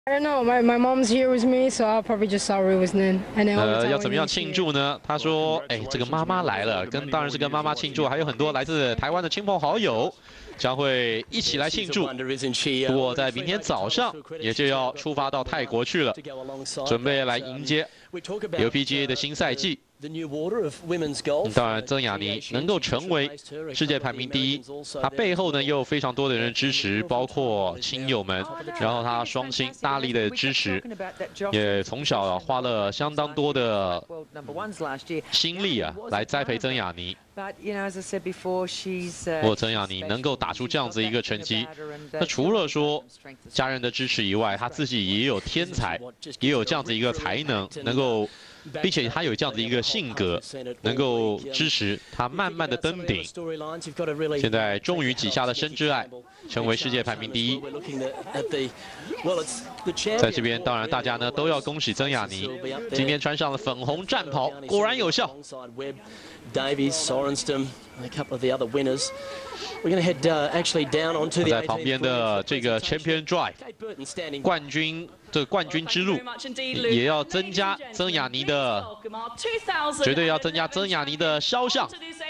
I don't know. My mom's here with me, so I'll probably just celebrate with Nin. And then 要怎么样庆祝呢？他说：“哎，这个妈妈来了，当然是跟妈妈庆祝，还有很多来自台湾的亲朋好友将会一起来庆祝。不过在明天早上也就要出发到泰国去了，准备来迎接 LPGA 的新赛季。” 当然，曾雅妮能够成为世界排名第一，她背后呢又有非常多的人支持，包括亲友们，然后她双亲大力的支持，也从小花了相当多的心力啊，来栽培曾雅妮。 不过曾雅妮能够打出这样子一个成绩，那除了说家人的支持以外，她自己也有天才，也有这样子一个才能，能够。 并且他有这样的一个性格，能够支持他慢慢的登顶。现在终于挤下了生之爱，成为世界排名第一。在这边，当然大家呢都要恭喜曾雅妮，今天穿上了粉红战袍，果然有效。 Davies, Sorenstam, a couple of the other winners. We're going to head actually down onto the 在旁边的这个 Champion Drive 冠军之路，也要增加曾雅妮的，绝对要增加曾雅妮的肖像。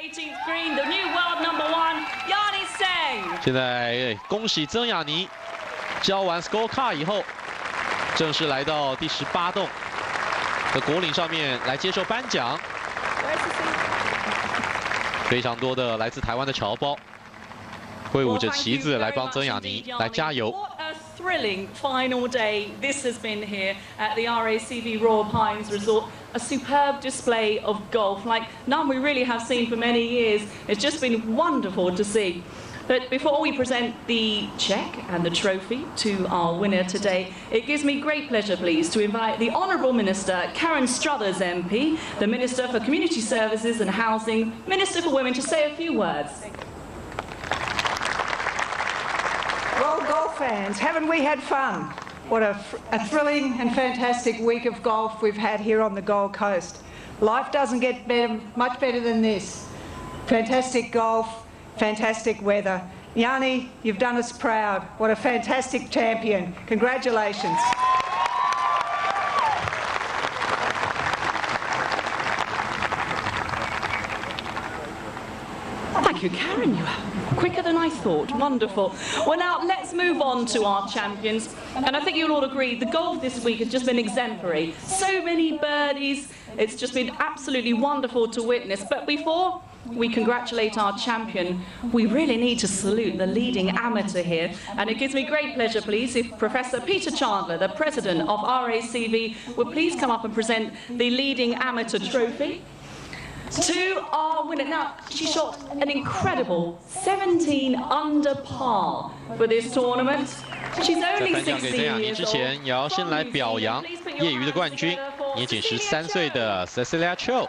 现在恭喜曾雅妮，交完 Scorecard 以后，正式来到第18栋的果岭上面来接受颁奖。 非常多的来自台湾的侨胞挥舞着旗子来帮曾雅妮来加油。 Thrilling final day this has been here at the RACV Royal Pines Resort. A superb display of golf like none we really have seen for many years. It's just been wonderful to see. But before we present the cheque and the trophy to our winner today, it gives me great pleasure, please, to invite the Honourable Minister Karen Struthers MP, the Minister for Community Services and Housing, Minister for Women, to say a few words. Well, golf fans, haven't we had fun? What a thrilling and fantastic week of golf we've had here on the Gold Coast. Life doesn't get much better than this. Fantastic golf. Fantastic weather. Yanni, you've done us proud. What a fantastic champion. Congratulations. Thank you, Karen. You are quicker than I thought. Wonderful. Well, now let's move on to our champions. And I think you'll all agree the golf this week has just been exemplary. So many birdies. It's just been absolutely wonderful to witness. But before we congratulate our champion, we really need to salute the leading amateur here. And it gives me great pleasure, please, if Professor Peter Chandler, the president of RACV, would please come up and present the leading amateur trophy to our winner. Now, she shot an incredible 17 under par for this tournament. She's only 16 years 之前，也要先来表扬业余的冠军，年仅13岁的 Cecilia Cho。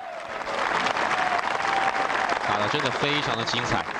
打得真的非常的精彩，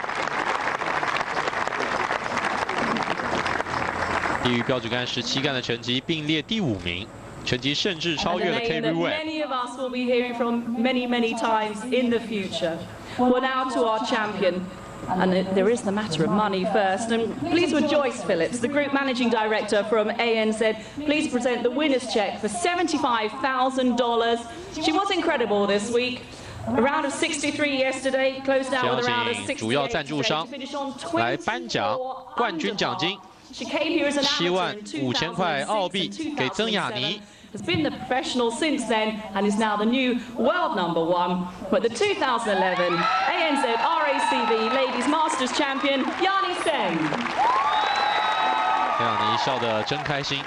低于标准杆17杆的成绩，并列第5名，成绩甚至超越了 Kerry Webb。 Many of us will be hearing from many times in the future. Well, now to our champion. And there is the matter of money first. And please would Joyce Phillips, the Group Managing Director from ANZ, please present the winner's cheque for $75,000. She was incredible this week. A round of 63 yesterday, closed out with a round of 68. 主要赞助商来颁奖冠军奖金75000块澳币给曾雅妮。 Has been the professional since then and is now the new world #1. But the 2011 ANZ RACV Ladies Masters Champion, Yanni Seng. 曾雅妮笑得真开心。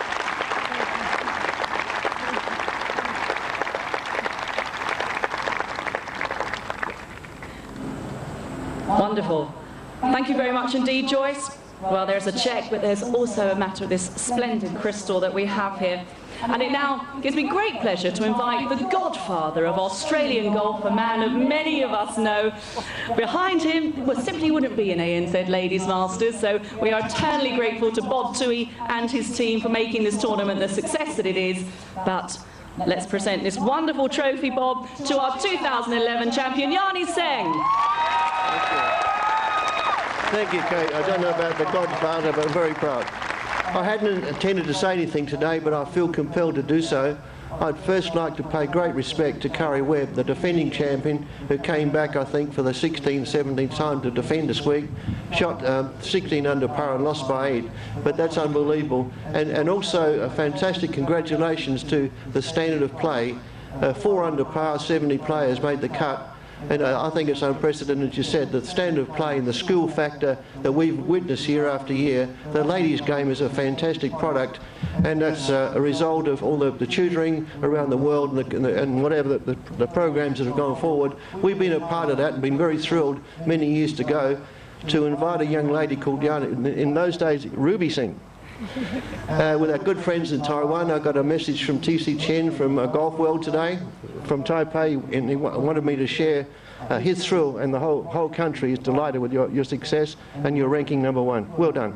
Wonderful. Thank you very much indeed, Joyce. Well, there's a cheque, but there's also a matter of this splendid crystal that we have here. And it now gives me great pleasure to invite the godfather of Australian golf, a man that many of us know. Behind him, well, simply wouldn't be an ANZ Ladies Masters, so we are eternally grateful to Bob Toohey and his team for making this tournament the success that it is. But let's present this wonderful trophy, Bob, to our 2011 champion, Yanni Seng. Thank you, Kate. I don't know about the godfather, but I'm very proud. I hadn't intended to say anything today, but I feel compelled to do so. I'd first like to pay great respect to Curry Webb, the defending champion, who came back, I think, for the 16th, 17th time to defend this week. Shot 16 under par and lost by 8, but that's unbelievable. And also a fantastic congratulations to the standard of play. 4 under par, 70 players made the cut. And I think it's unprecedented, as you said, the standard of play and the skill factor that we've witnessed year after year. The ladies' game is a fantastic product, and that's a result of all the tutoring around the world and whatever the programs that have gone forward. We've been a part of that and been very thrilled many years ago to invite a young lady called Yana, in those days, Ruby Singh. With our good friends in Taiwan. I got a message from TC Chen from Golf World today, from Taipei, and he wanted me to share his thrill, and the whole country is delighted with your success and your ranking #1. Well done.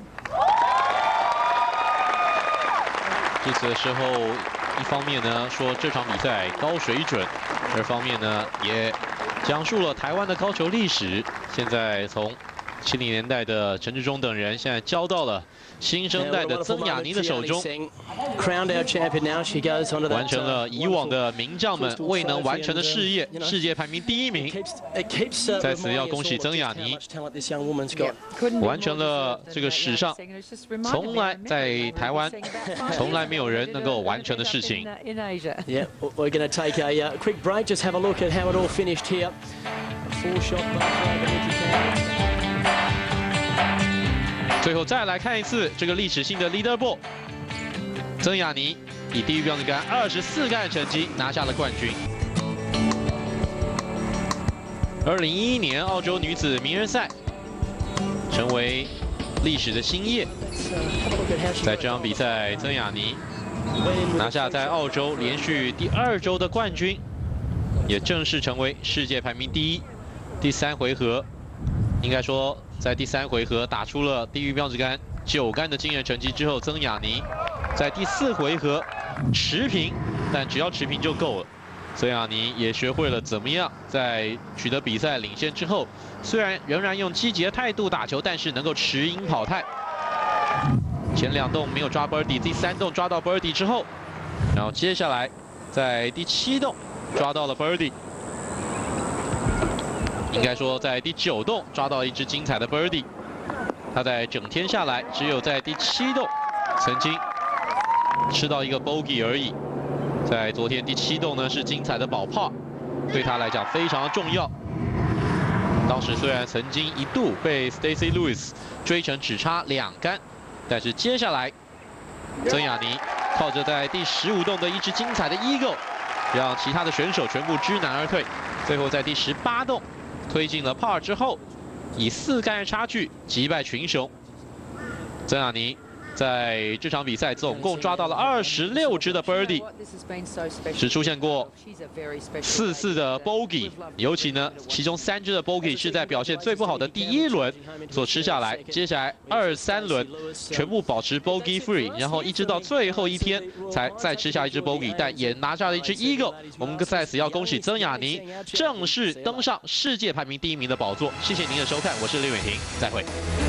致辞的时候，一方面呢说这场比赛高水准，二方面呢也讲述了台湾的高球历史。现在从70年代的陈志忠等人，现在交到了新生代的曾雅妮的手中，完成了以往的名将们未能完成的事业，世界排名第1名。在此要恭喜曾雅妮，完成了这个史上从来在台湾从来没有人能够完成的事情。 Yeah, we're going to take a quick break. Just have a look at how it all finished here. A 4-shot bucket. 最后再来看一次这个历史性的 leaderboard， 曾雅妮以地狱标准杆24杆的成绩拿下了冠军。2011年澳洲女子名人赛成为历史的新页，在这场比赛，曾雅妮拿下在澳洲连续第2周的冠军，也正式成为世界排名第1。第3回合，应该说。 在第3回合打出了地狱标准杆9杆的惊人成绩之后，曾雅妮在第4回合持平，但只要持平就够了。曾雅妮也学会了怎么样在取得比赛领先之后，虽然仍然用积极的态度打球，但是能够持盈跑态。前2洞没有抓 birdie， 第3洞抓到 birdie 之后，然后接下来在第7洞抓到了 birdie。 应该说，在第9洞抓到一支精彩的 birdie， 他在整天下来只有在第7洞曾经吃到一个 bogey 而已。在昨天第7洞呢是精彩的保par，对他来讲非常的重要。当时虽然曾经一度被 Stacy Lewis 追成只差2杆，但是接下来曾雅妮靠着在第15洞的一支精彩的 eagle， 让其他的选手全部知难而退。最后在第18洞。 推进了 par 之后，以4杆的差距击败群雄。曾雅妮在这场比赛总共抓到了26支的 birdie， 只出现过4次的 bogey， 尤其呢，其中3支的 bogey 是在表现最不好的第1轮所吃下来，接下来2、3轮全部保持 bogey free， 然后一直到最后一天才再吃下一支 bogey， 但也拿下了一支 eagle。我们在此要恭喜曾雅妮正式登上世界排名第1名的宝座。谢谢您的收看，我是林伟霆，再会。